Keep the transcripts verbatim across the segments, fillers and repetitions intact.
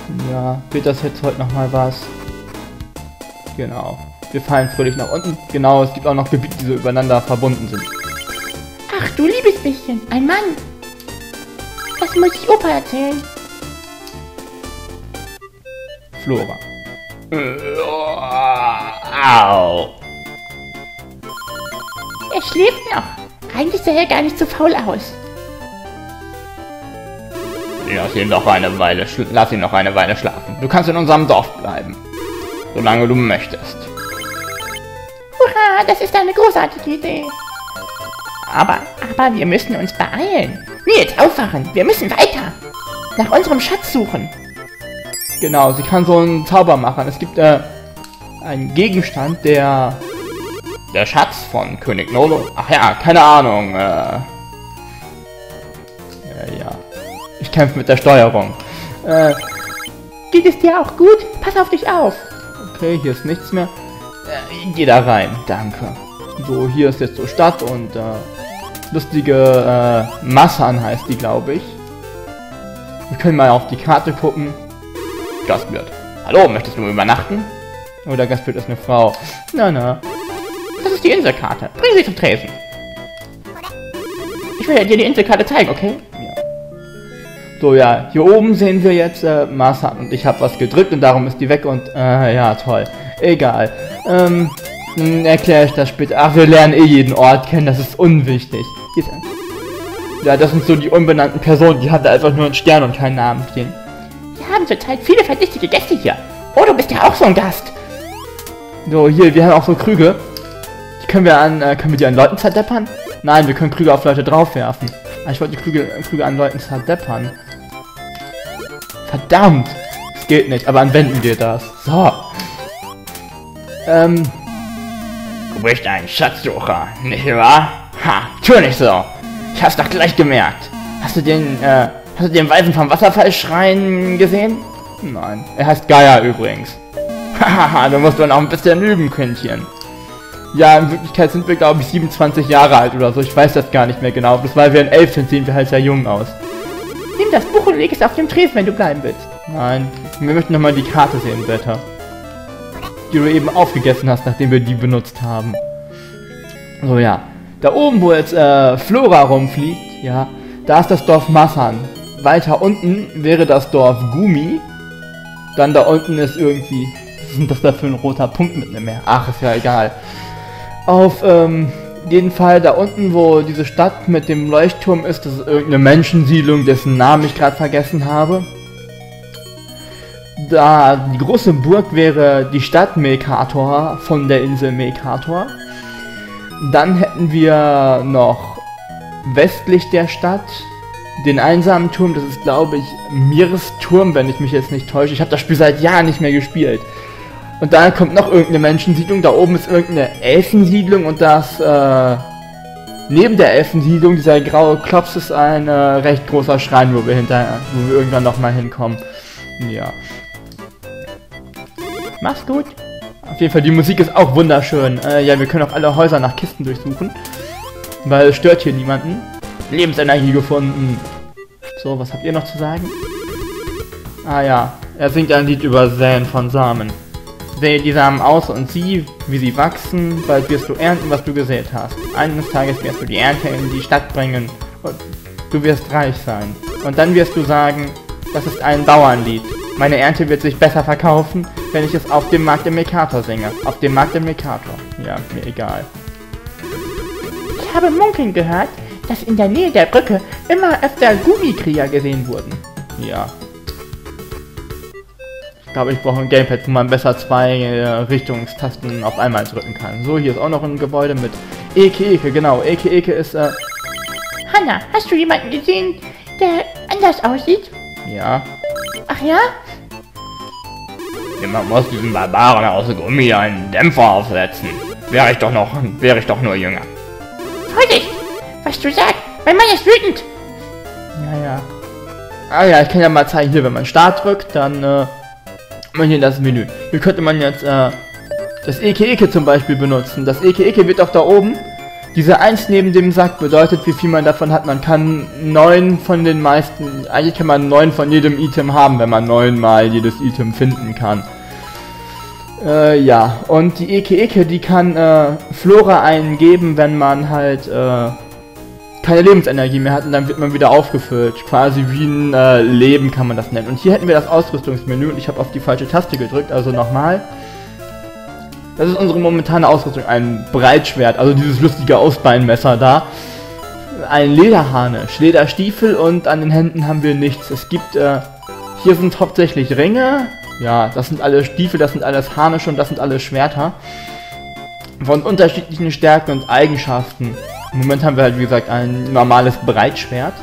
Ja, wird das jetzt heute noch mal was? Genau. Wir fallen fröhlich nach unten. Genau, es gibt auch noch Gebiete, die so übereinander verbunden sind. Ach du liebes bisschen, ein Mann. Das muss ich Opa erzählen. Flora. Au. Er schläft noch. Eigentlich sah er gar nicht so faul aus. Lass ihn noch eine Weile, lass ihn noch eine Weile schlafen. Du kannst in unserem Dorf bleiben. Solange du möchtest. Hurra, das ist eine großartige Idee. Aber, aber wir müssen uns beeilen. Nie jetzt aufwachen, wir müssen weiter. Nach unserem Schatz suchen. Genau, sie kann so einen Zauber machen. Es gibt äh, einen Gegenstand, der... Der Schatz von König Nolo? Ach ja, keine Ahnung. Äh, äh ja. Ich kämpfe mit der Steuerung. Äh, Geht es dir auch gut? Pass auf dich auf. Okay, hier ist nichts mehr. Äh, geh da rein, danke. So, hier ist jetzt so Stadt und äh, lustige äh, Massan heißt die, glaube ich. Wir können mal auf die Karte gucken. Gastwirt. Hallo, möchtest du übernachten? Oh, der Gastwirt ist eine Frau. Na, na. Das ist die Inselkarte. Bring sie zum Tresen. Ich will dir die Inselkarte zeigen, okay? Ja. So, ja. Hier oben sehen wir jetzt äh, Massan und ich habe was gedrückt und darum ist die weg und äh, ja, toll. Egal. Ähm, dann erkläre ich das später. Ach, wir lernen eh jeden Ort kennen, das ist unwichtig. Hier ist ein ja, das sind so die unbenannten Personen, die hatten einfach nur einen Stern und keinen Namen stehen. Wir haben zurzeit viele verdächtige Gäste hier. Oh, du bist ja auch so ein Gast. So, hier, wir haben auch so Krüge. Die können wir an, äh, können wir die an Leuten zerdeppern? Nein, wir können Krüge auf Leute draufwerfen. Ah, ich wollte die Krüge, Krüge an Leuten zerdeppern. Verdammt! Das geht nicht, aber an Wänden geht das. So. Ähm. Du bist ein Schatzsucher, nicht wahr? Ha, tu nicht so. Ich hab's doch gleich gemerkt. Hast du den, äh, hast du den Weisen vom Wasserfallschrein gesehen? Nein. Er heißt Gaia übrigens. Hahaha, du musst dann auch ein bisschen üben, Kindchen. Ja, in Wirklichkeit sind wir, glaube ich, siebenundzwanzig Jahre alt oder so. Ich weiß das gar nicht mehr genau. Bloß weil wir ein Elf sind, sehen wir halt sehr jung aus. Nimm das Buch und leg es auf dem Tresen, wenn du bleiben willst. Nein, wir möchten nochmal die Karte sehen, Wetter. Die du eben aufgegessen hast, nachdem wir die benutzt haben. So, ja. Da oben, wo jetzt äh, Flora rumfliegt, ja, da ist das Dorf Massan. Weiter unten wäre das Dorf Gumi. Dann da unten ist irgendwie... Was ist denn das da für ein roter Punkt mit einem Meer? Ach, ist ja egal. Auf ähm, jeden Fall da unten, wo diese Stadt mit dem Leuchtturm ist, das ist irgendeine Menschensiedlung, dessen Namen ich gerade vergessen habe. Da die große Burg wäre die Stadt Mekator von der Insel Mekator. Dann hätten wir noch westlich der Stadt den einsamen Turm, das ist glaube ich Mirsturm, wenn ich mich jetzt nicht täusche. Ich habe das Spiel seit Jahren nicht mehr gespielt. Und dann kommt noch irgendeine Menschensiedlung, da oben ist irgendeine Elfensiedlung und das, äh, neben der Elfensiedlung, dieser graue Klops, ist ein äh, recht großer Schrein, wo wir hinterher, wo wir irgendwann nochmal hinkommen. Ja. Mach's gut. Auf jeden Fall, die Musik ist auch wunderschön. Äh, ja, wir können auch alle Häuser nach Kisten durchsuchen, weil es stört hier niemanden. Lebensenergie gefunden. So, was habt ihr noch zu sagen? Ah ja, er singt ein Lied über Säen von Samen. Sähe die Samen aus und sieh, wie sie wachsen, bald wirst du ernten, was du gesät hast. Eines Tages wirst du die Ernte in die Stadt bringen und du wirst reich sein. Und dann wirst du sagen, das ist ein Bauernlied. Meine Ernte wird sich besser verkaufen, wenn ich es auf dem Markt im Mekator singe. Auf dem Markt im Mekator. Ja, mir egal. Ich habe munkeln gehört, dass in der Nähe der Brücke immer öfter Gummikrieger gesehen wurden. Ja. Ich glaube, ich brauche ein Gamepad, wo man besser zwei äh, Richtungstasten auf einmal drücken kann. So, hier ist auch noch ein Gebäude mit Eke Eke, genau. Eke Eke ist, äh... Hanna, hast du jemanden gesehen, der anders aussieht? Ja. Ach ja? Jemand muss diesem Barbaren aus Gummi einen Dämpfer aufsetzen. Wäre ich doch noch, wäre ich doch nur jünger. Vorsicht! Was du sagst, mein Mann ist wütend! Ja, ja. Ah ja, ich kann ja mal zeigen, hier, wenn man Start drückt, dann, äh... man hier das Menü. Hier könnte man jetzt, äh... das Eke Eke zum Beispiel benutzen. Das Eke Eke wird auch da oben Diese eins neben dem Sack bedeutet, wie viel man davon hat. Man kann neun von den meisten, eigentlich kann man neun von jedem Item haben, wenn man neunmal jedes Item finden kann. Äh, ja, und die Eke Eke, die kann äh, Flora einen geben, wenn man halt äh, keine Lebensenergie mehr hat und dann wird man wieder aufgefüllt. Quasi wie ein äh, Leben kann man das nennen. Und hier hätten wir das Ausrüstungsmenü und ich habe auf die falsche Taste gedrückt, also nochmal. Das ist unsere momentane Ausrüstung, ein Breitschwert, also dieses lustige Ausbeinmesser da. Ein Lederharnisch, Lederstiefel und an den Händen haben wir nichts. Es gibt, äh, hier sind hauptsächlich Ringe. Ja, das sind alle Stiefel, das sind alles Harnische und das sind alles Schwerter. Von unterschiedlichen Stärken und Eigenschaften. Im Moment haben wir halt, wie gesagt, ein normales Breitschwert.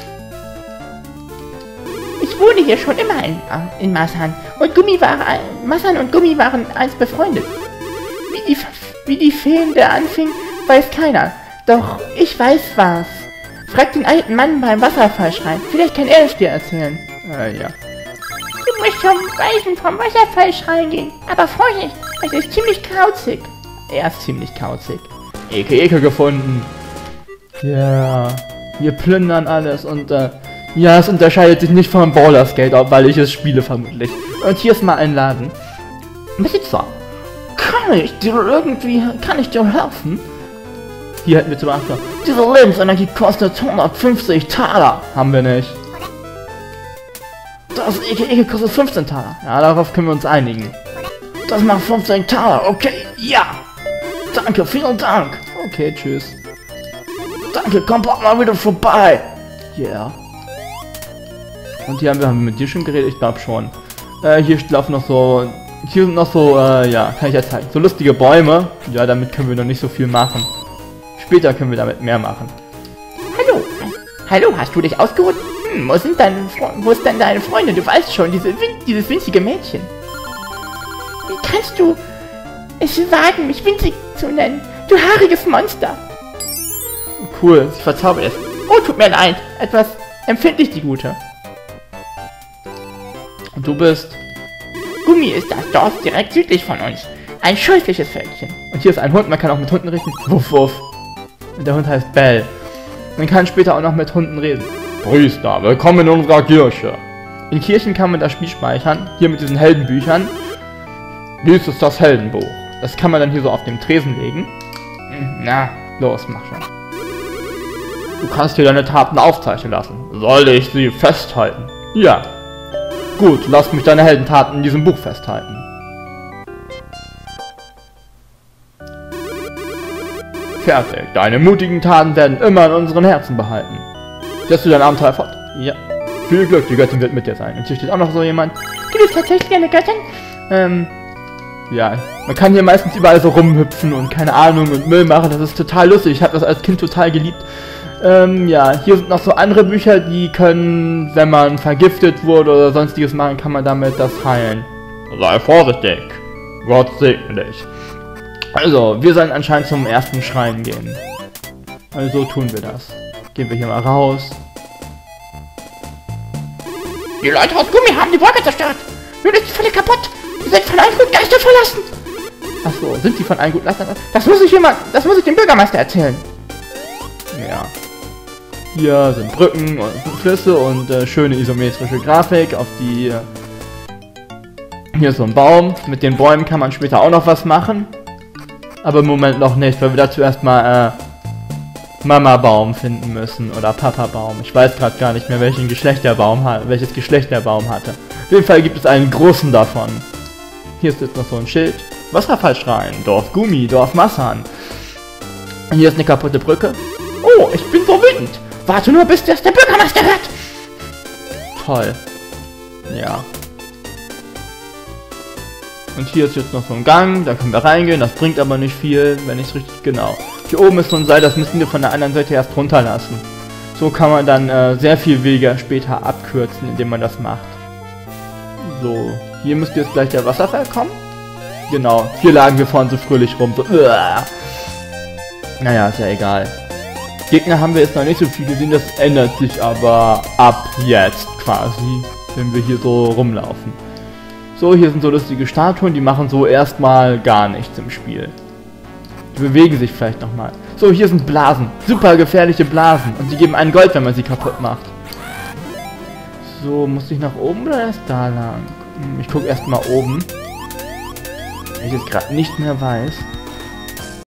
Ich wohne hier schon immer in, in Massan. Und Gummi war, Massan und Gummi waren einst befreundet. Wie die, wie die Feen der anfing, weiß keiner. Doch ich weiß was. Frag den alten Mann beim Wasserfallschrein. Vielleicht kann er es dir erzählen. Äh, ja. Du musst zum Weisen vom Wasserfallschrein gehen. Aber Vorsicht, es ist ziemlich kauzig. Er ist ziemlich kauzig. Eke Eke gefunden. Ja. Wir plündern alles und äh, ja, es unterscheidet sich nicht vom Baldur's Gate, weil ich es spiele vermutlich. Und hier ist mal ein Laden. Besitzer, kann ich dir irgendwie, kann ich dir helfen? Hier hätten wir zum Beispiel, diese Lebensenergie kostet hundertfünfzig Taler. Haben wir nicht. Das Eke Eke kostet fünfzehn Taler. Ja, darauf können wir uns einigen. Das macht fünfzehn Taler, okay, ja. Danke, vielen Dank. Okay, tschüss. Danke, komm bald mal wieder vorbei. Yeah. Und hier haben wir, haben wir mit dir schon geredet? Ich glaube schon. Äh, hier laufen noch so... Hier sind noch so, äh, ja, kann ich ja zeigen. So lustige Bäume. Ja, damit können wir noch nicht so viel machen. Später können wir damit mehr machen. Hallo. Hallo, hast du dich ausgeruht? Hm, wo sind deine Fre wo ist denn deine Freunde? Du weißt schon, diese win dieses winzige Mädchen. Wie kannst du es wagen, mich winzig zu nennen? Du haariges Monster. Cool, sie verzaubert es. Oh, tut mir leid. Etwas empfindlich, die Gute. Und du bist? Gummi ist das Dorf direkt südlich von uns. Ein scheußliches Völkchen. Und hier ist ein Hund, man kann auch mit Hunden reden. Wuff, wuff. Und der Hund heißt Bell. Man kann später auch noch mit Hunden reden. Priester, willkommen in unserer Kirche. In Kirchen kann man das Spiel speichern. Hier mit diesen Heldenbüchern. Dies ist das Heldenbuch. Das kann man dann hier so auf dem Tresen legen. Na, los, mach schon. Du kannst hier deine Taten aufzeichnen lassen. Soll ich sie festhalten? Ja. Gut, lass mich deine Heldentaten in diesem Buch festhalten. Fertig. Deine mutigen Taten werden immer in unseren Herzen behalten. Setzt du dein Abenteuer fort? Ja. Viel Glück, die Göttin wird mit dir sein. Und hier steht auch noch so jemand. Gibt es tatsächlich eine Göttin? Ähm, ja. Man kann hier meistens überall so rumhüpfen und keine Ahnung und Müll machen. Das ist total lustig. Ich habe das als Kind total geliebt. Ähm, ja, hier sind noch so andere Bücher, die können, wenn man vergiftet wurde oder sonstiges machen, kann man damit das heilen. Sei vorsichtig. Gott segne dich. Also, wir sollen anscheinend zum ersten Schrein gehen. Also tun wir das. Gehen wir hier mal raus. Die Leute aus Gummi haben die Wolke zerstört. Nun ist die Falle kaputt. Sie sind von einem guten Geister verlassen. Achso, sind die von einem guten Geister? Das muss ich jemand, das muss ich dem Bürgermeister erzählen. Ja. Hier sind Brücken und Flüsse und äh, schöne isometrische Grafik auf die... Äh, hier ist so ein Baum. Mit den Bäumen kann man später auch noch was machen. Aber im Moment noch nicht, weil wir dazu erstmal äh, Mama-Baum finden müssen oder Papa-Baum. Ich weiß gerade gar nicht mehr, welchen Geschlecht der Baum hat, welches Geschlecht der Baum hatte. Auf jeden Fall gibt es einen großen davon. Hier ist jetzt noch so ein Schild. Wasserfallschrein, Dorf Gummi, Dorf Massan. Hier ist eine kaputte Brücke. Oh, ich bin so wütend. Warte nur, bis das der Bürgermeister hört. Toll. Ja. Und hier ist jetzt noch so ein Gang, da können wir reingehen, das bringt aber nicht viel, wenn ich es richtig genau. Hier oben ist so ein Seil, das müssen wir von der anderen Seite erst runterlassen. So kann man dann äh, sehr viel Wege später abkürzen, indem man das macht. So, hier müsste jetzt gleich der Wasserfall kommen. Genau, hier lagen wir vorhin so fröhlich rum, so, uah. Naja, ist ja egal. Gegner haben wir jetzt noch nicht so viel gesehen, das ändert sich aber ab jetzt quasi, wenn wir hier so rumlaufen. So, hier sind so lustige Statuen, die machen so erstmal gar nichts im Spiel. Die bewegen sich vielleicht nochmal. So, hier sind Blasen. Super gefährliche Blasen. Und die geben einen Gold, wenn man sie kaputt macht. So, muss ich nach oben oder erst da lang? Hm, ich gucke erstmal oben. Wenn ich jetzt gerade nicht mehr weiß.